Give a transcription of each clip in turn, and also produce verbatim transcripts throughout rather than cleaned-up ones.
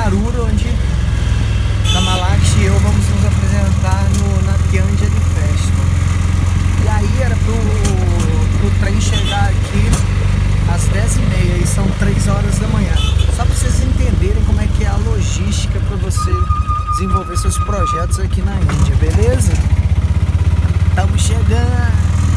Caruru, onde Kamalaksh e eu vamos nos apresentar no Natyanjali Festival. E aí era pro, pro trem chegar aqui às dez e meia e são três horas da manhã. Só para vocês entenderem como é que é a logística para você desenvolver seus projetos aqui na Índia, beleza? Estamos chegando!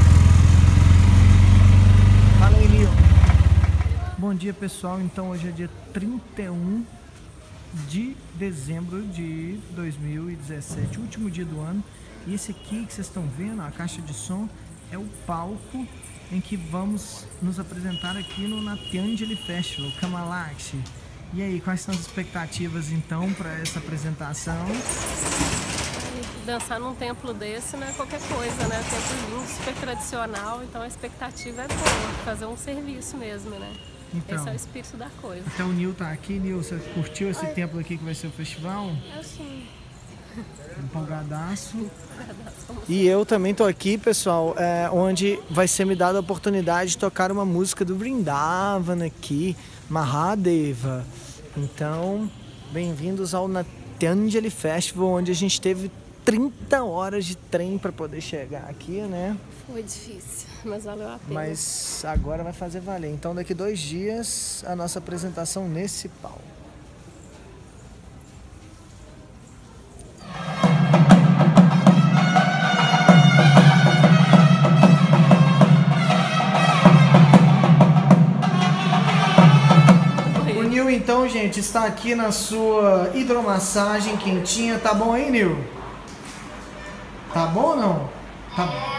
Fala aí, Nil! Bom dia, pessoal. Então hoje é dia trinta e um de dezembro de dois mil e dezessete, último dia do ano. E esse aqui que vocês estão vendo, a caixa de som, é o palco em que vamos nos apresentar aqui no Natyanjali Festival, Kamalaksh. E aí, quais são as expectativas então para essa apresentação? Dançar num templo desse não é qualquer coisa, né? Templo lindo, super tradicional, então a expectativa é boa, fazer um serviço mesmo, né? Então, esse é o espírito da coisa. Então o Nil tá aqui. Nil, você curtiu esse Oi. templo aqui que vai ser o festival? Eu sim. Empolgadaço. E eu também tô aqui, pessoal, é, onde vai ser me dada a oportunidade de tocar uma música do Vrindavan aqui, Mahadeva. Então, bem-vindos ao Natyanjali Festival, onde a gente teve trinta horas de trem para poder chegar aqui, né? Foi difícil, mas valeu a pena. Mas agora vai fazer valer. Então, daqui dois dias, a nossa apresentação nesse palco. O Nil, então, gente, está aqui na sua hidromassagem quentinha. Tá bom aí, Nil? Tá bom ou não? Tá bom.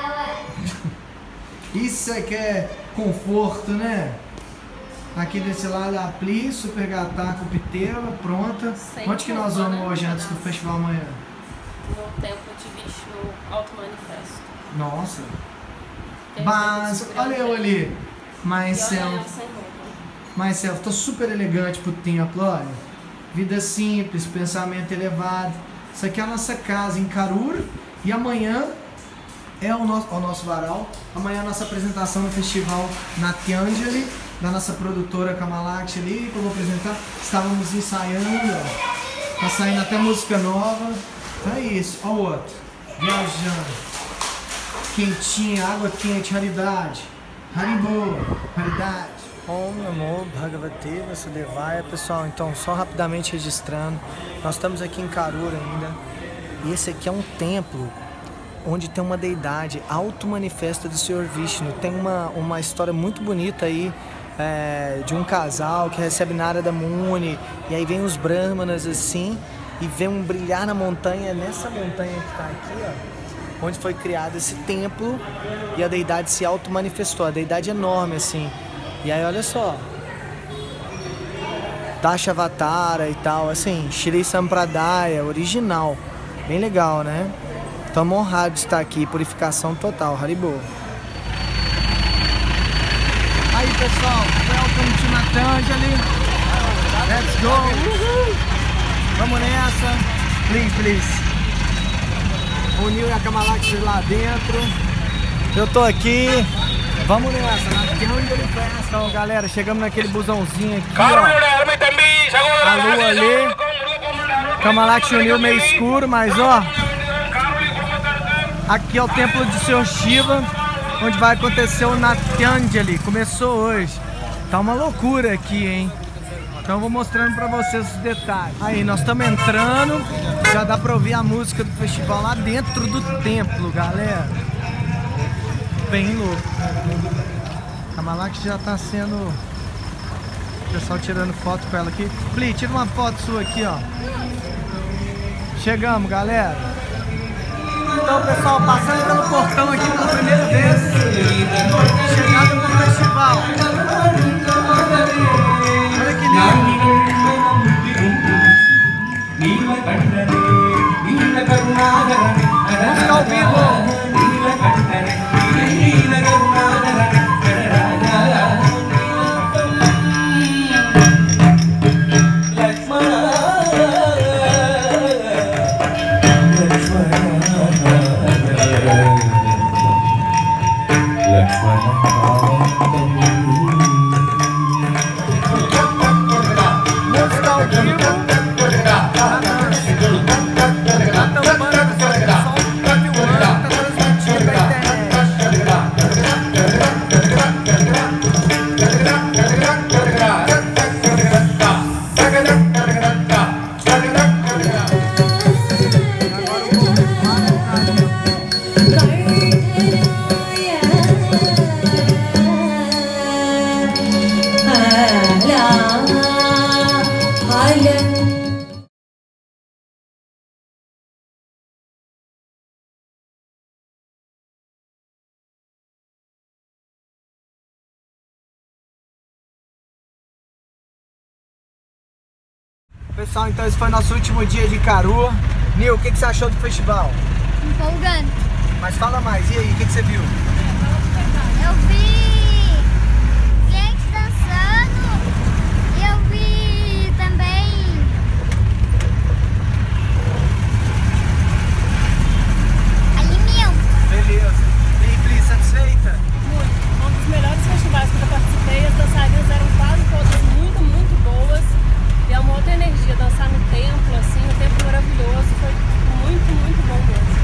Isso é que é conforto, né? Aqui desse lado a Pli, Super Gataco, Pitela, pronta. Sem Onde que nós vamos culpa, né? hoje antes do festival amanhã? No templo de Vishnu, Alto Manifesto. Nossa. Tem Mas, gente que olha eu ali. E Myself. olha eu sem roupa. Myself, tô super elegante pro templo, olha. Vida simples, pensamento elevado. Isso aqui é a nossa casa em Karur. E amanhã é o nosso, o nosso varal. Amanhã é a nossa apresentação no festival Natyanjali, da nossa produtora Kamalaksh ali, que eu vou apresentar. Estávamos ensaiando, ó. Tá saindo até música nova. Então é isso, ó o outro. Viajando. Quentinha, água quente, raridade. Haribo, raridade. Om Namo Bhagavate Vasudevaya. Pessoal, então só rapidamente registrando, nós estamos aqui em Karur ainda. E esse aqui é um templo onde tem uma deidade auto-manifesta do Senhor Vishnu. Tem uma, uma história muito bonita aí, é, de um casal que recebe Narada Muni, e aí vem os brahmanas assim, e vê um brilhar na montanha, nessa montanha que está aqui, ó, onde foi criado esse templo, e a deidade se auto-manifestou. A deidade é enorme assim. E aí olha só, Dashavatara e tal, assim, Shri Sampradaya, original. Bem legal, né? Estamos honrados de estar aqui, purificação total, Haribo. Aí, pessoal, welcome to Natyanjali. Let's go. Uhul. Vamos nessa. Please, please. O Nil e a Kamalaksh lá dentro. Eu tô aqui. Vamos nessa, Natyanjali Festival. Então, galera, chegamos naquele busãozinho aqui, ó. A lua ali. Kamalaksh e o Nil meio escuro, mas ó, aqui é o templo de Senhor Shiva, onde vai acontecer o Natyanjali. Começou hoje. Tá uma loucura aqui, hein? Então eu vou mostrando pra vocês os detalhes. Aí, nós estamos entrando, já dá pra ouvir a música do festival lá dentro do templo, galera. Bem louco. Kamalaksh já tá sendo... O pessoal tirando foto com ela aqui. Pli, tira uma foto sua aqui, ó. Chegamos, galera. Então, pessoal, passando pelo portão aqui pela primeira vez. Chegada no festival. Olha que lindo. Música ao vivo. Let's Pessoal, então esse foi nosso último dia de Caru. Nil, o que, que você achou do festival? Empolgante. Mas fala mais, e aí, o que, que você viu? Eu vi gente dançando e eu vi também alimento. Beleza. E aí, Pri, satisfeita? Muito. Um dos melhores festivais que eu participei. As dançarinas eram quase todas muito, muito boas. E é uma outra energia, dançar no templo, assim, um templo maravilhoso. Foi muito, muito bom mesmo.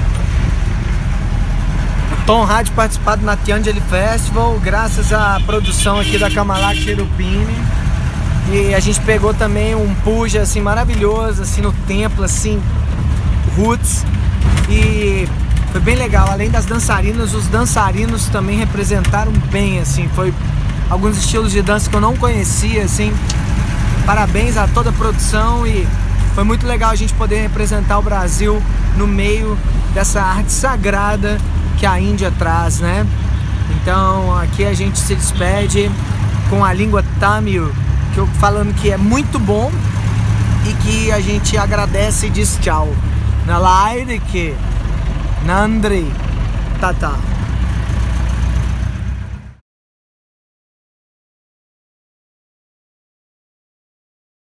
Tom Rádio participado na Tiangeli Festival, graças à produção aqui da Kamalak Cherupini. E a gente pegou também um puja assim maravilhoso assim no templo, assim, roots. E foi bem legal. Além das dançarinas, os dançarinos também representaram bem, assim, foi alguns estilos de dança que eu não conhecia, assim. Parabéns a toda a produção e foi muito legal a gente poder representar o Brasil no meio dessa arte sagrada que a Índia traz, né? Então aqui a gente se despede com a língua Tamil, que eu falando que é muito bom e que a gente agradece e diz tchau. Na live que Nandri Tata.